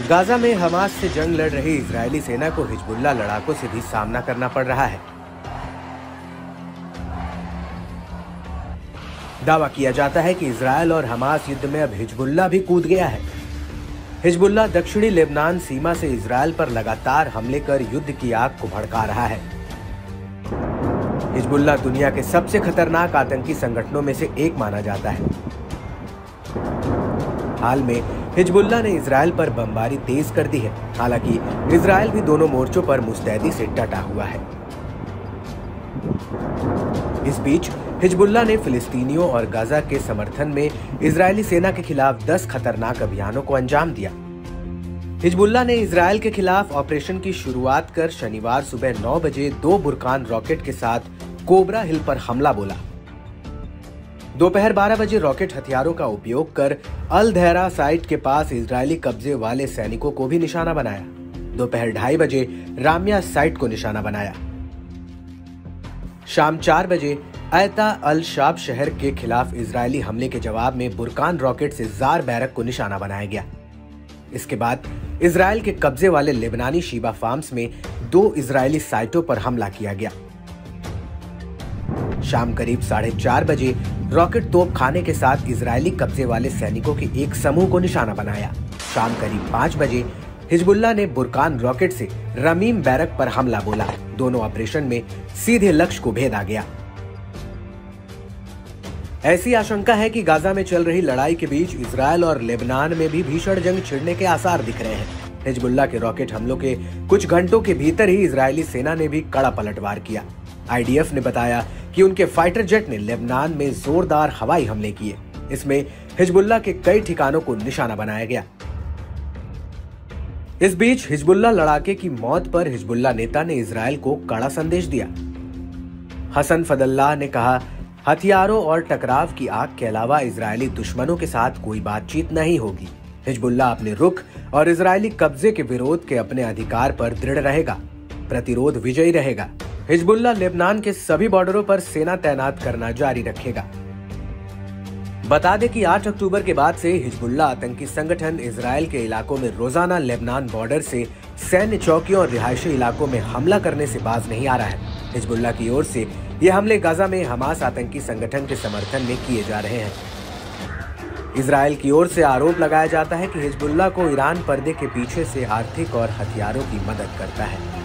Gaza में Hamas से जंग लड़ रही इजरायली सेना को हिजबुल्लाह लड़ाकों से भी सामना करना पड़ रहा है। दावा किया जाता है कि इजरायल और हमास युद्ध में अब हिजबुल्लाह भी कूद गया है। हिजबुल्लाह दक्षिणी लेबनान सीमा से इजरायल पर लगातार हमले कर युद्ध की आग को भड़का रहा है। हिजबुल्लाह दुनिया के सबसे खतरनाक आतंकी संगठनों में से एक माना जाता है। हाल में हिजबुल्लाह ने इजरायल पर बमबारी तेज कर दी है। हालांकि इजरायल भी दोनों मोर्चों पर मुस्तैदी से डटा हुआ है। इस बीच हिजबुल्लाह ने फिलिस्तीनियों और गाजा के समर्थन में इजरायली सेना के खिलाफ 10 खतरनाक अभियानों को अंजाम दिया। हिजबुल्लाह ने इजरायल के खिलाफ ऑपरेशन की शुरुआत कर शनिवार सुबह 9 बजे 2 बुरकान रॉकेट के साथ कोबरा हिल पर हमला बोला। दोपहर 12 बजे रॉकेट हथियारों का उपयोग कर अल धैरा साइट के पास इजरायली कब्जे वाले सैनिकों को भी निशाना बनाया। दोपहर 2:30 बजे रामिया साइट को निशाना बनाया। शाम 4 बजे अयता अल शाब शहर के खिलाफ इजरायली हमले के जवाब में बुरकान रॉकेट से जार बैरक को निशाना बनाया गया। इसके बाद इजरायल के कब्जे वाले लेबनानी शीबा फार्म्स में 2 इजरायली साइटों पर हमला किया गया। शाम करीब 4:30 बजे रॉकेट तोप खाने के साथ इजरायली कब्जे वाले सैनिकों के एक समूह को निशाना बनाया। शाम करीब 5 बजे हिजबुल्लाह ने बुरकान रॉकेट से रमीम बैरक पर हमला बोला। दोनों ऑपरेशन में सीधे लक्ष्य को भेदा गया। ऐसी आशंका है कि गाजा में चल रही लड़ाई के बीच इजरायल और लेबनान में भी भीषण जंग छिड़ने के आसार दिख रहे हैं। हिजबुल्लाह के रॉकेट हमलों के कुछ घंटों के भीतर ही इजरायली सेना ने भी कड़ा पलटवार किया। आईडीएफ ने बताया कि उनके फाइटर जेट ने लेबनान में जोरदार हवाई हमले किए। इसमें हिजबुल्लाह के कई ठिकानों को निशाना बनाया गया। इस बीच हिजबुल्लाह लड़ाके की मौत पर हिजबुल्लाह नेता ने इजरायल को कड़ा संदेश दिया। हसन फदल्लाह ने कहा, हथियारों और टकराव की आग के अलावा इजरायली दुश्मनों के साथ कोई बातचीत नहीं होगी। हिजबुल्लाह अपने रुख और इजरायली कब्जे के विरोध के अपने अधिकार पर दृढ़ रहेगा। प्रतिरोध विजयी रहेगा। हिजबुल्लाह लेबनान के सभी बॉर्डरों पर सेना तैनात करना जारी रखेगा। बता दें कि 8 अक्टूबर के बाद से हिजबुल्लाह आतंकी संगठन इजरायल के इलाकों में रोजाना लेबनान बॉर्डर से सैन्य चौकियों और रिहायशी इलाकों में हमला करने से बाज नहीं आ रहा है। हिजबुल्लाह की ओर से ये हमले गाजा में हमास आतंकी संगठन के समर्थन में किए जा रहे हैं। इजरायल की ओर से आरोप लगाया जाता है कि हिजबुल्लाह को ईरान पर्दे के पीछे से आर्थिक और हथियारों की मदद करता है।